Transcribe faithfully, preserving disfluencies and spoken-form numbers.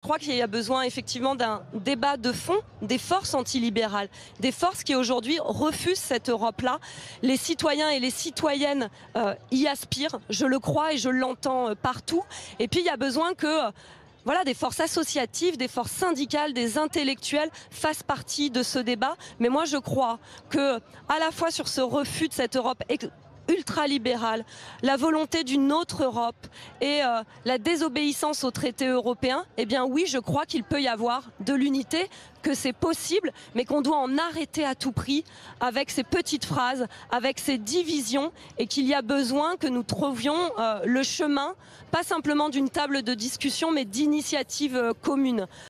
crois qu'il y a besoin effectivement d'un débat de fond des forces antilibérales, des forces qui aujourd'hui refusent cette Europe-là. Les citoyens et les citoyennes euh, y aspirent, je le crois et je l'entends partout. Et puis il y a besoin que euh, voilà, des forces associatives, des forces syndicales, des intellectuels fassent partie de ce débat. Mais moi je crois que à la fois sur ce refus de cette Europe ultralibérale, la volonté d'une autre Europe et euh, la désobéissance aux traités européens, eh bien oui, je crois qu'il peut y avoir de l'unité, que c'est possible, mais qu'on doit en arrêter à tout prix avec ces petites phrases, avec ces divisions, et qu'il y a besoin que nous trouvions euh, le chemin, pas simplement d'une table de discussion, mais d'initiatives euh, communes.